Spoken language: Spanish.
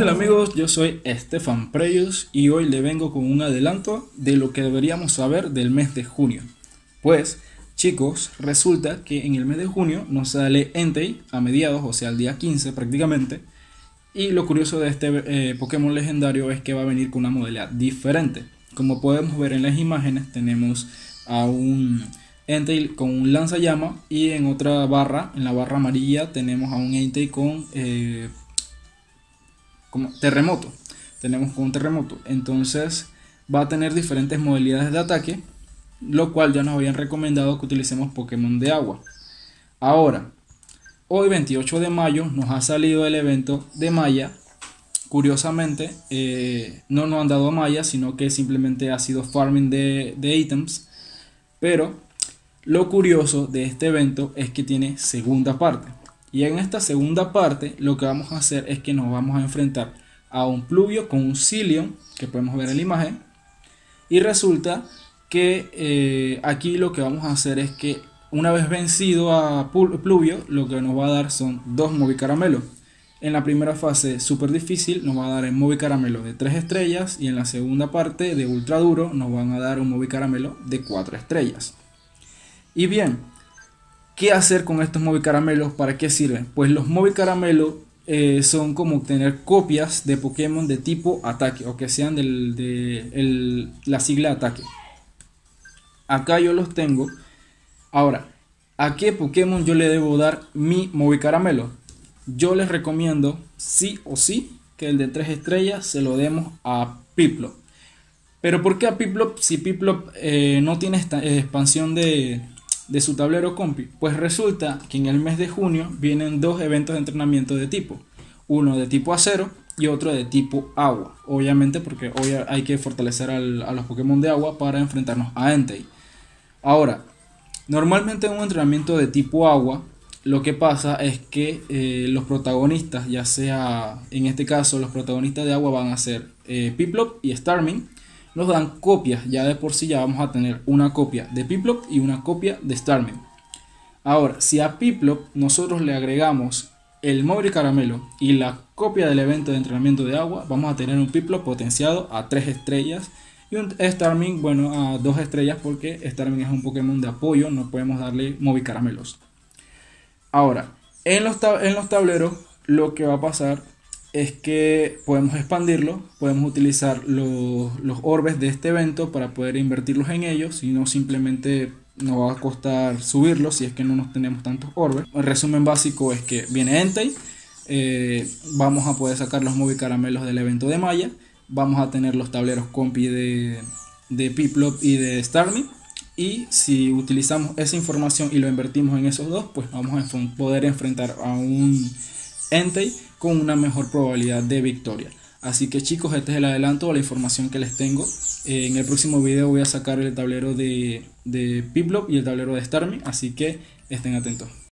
tal amigos? Yo soy Estefan Preyus y hoy le vengo con un adelanto de lo que deberíamos saber del mes de junio. Pues chicos, resulta que en el mes de junio nos sale Entei a mediados, o sea el día 15 prácticamente. Y lo curioso de este Pokémon legendario es que va a venir con una modalidad diferente. Como podemos ver en las imágenes, tenemos a un Entei con un lanzallama y en otra barra, en la barra amarilla, tenemos a un Entei con como terremoto. Tenemos con un terremoto. Entonces va a tener diferentes modalidades de ataque, lo cual ya nos habían recomendado que utilicemos Pokémon de agua. Ahora, hoy 28 de mayo nos ha salido el evento de Maya. Curiosamente, no nos han dado Maya, sino que simplemente ha sido farming de ítems. Pero lo curioso de este evento es que tiene segunda parte. Y en esta segunda parte lo que vamos a hacer es que nos vamos a enfrentar a un Pluvio con un Cilion, que podemos ver en la imagen. Y resulta que aquí lo que vamos a hacer es que una vez vencido a Pluvio, lo que nos va a dar son dos Movicaramelo. En la primera fase super difícil nos va a dar el Movicaramelo de 3 estrellas y en la segunda parte de ultra duro nos van a dar un Movicaramelo de 4 estrellas. Y bien, ¿qué hacer con estos Movicaramelos? ¿Para qué sirven? Pues los Movicaramelos son como obtener copias de Pokémon de tipo ataque o que sean la sigla ataque. Acá yo los tengo. Ahora, ¿a qué Pokémon yo le debo dar mi Movicaramelo? Yo les recomiendo sí o sí que el de 3 estrellas se lo demos a Piplup. Pero ¿por qué a Piplup si Piplup no tiene esta expansión de su tablero compi? Pues resulta que en el mes de junio vienen dos eventos de entrenamiento de tipo. Uno de tipo acero y otro de tipo agua. Obviamente porque hoy hay que fortalecer a los Pokémon de agua para enfrentarnos a Entei. Ahora, normalmente en un entrenamiento de tipo agua, lo que pasa es que los protagonistas, ya sea en este caso los protagonistas de agua van a ser Piplup y Starmie, nos dan copias. Ya de por sí ya vamos a tener una copia de Piplup y una copia de Starmie. Ahora, si a Piplup nosotros le agregamos el Movicaramelo y la copia del evento de entrenamiento de agua, vamos a tener un Piplup potenciado a 3 estrellas y un Starmie, bueno, a 2 estrellas porque Starmie es un Pokémon de apoyo, no podemos darle Movicaramelos. Ahora, en los tableros lo que va a pasar es que podemos expandirlo, podemos utilizar los orbes de este evento para poder invertirlos en ellos, si no simplemente nos va a costar subirlos si es que no nos tenemos tantos orbes. El resumen básico es que viene Entei, vamos a poder sacar los Movicaramelos del evento de Maya, vamos a tener los tableros compi de Piplup y de Starmie. Y si utilizamos esa información y lo invertimos en esos dos, pues vamos a poder enfrentar a un Entei con una mejor probabilidad de victoria. Así que chicos, este es el adelanto o la información que les tengo. En el próximo video voy a sacar el tablero de Piplup y el tablero de Starmie, así que estén atentos.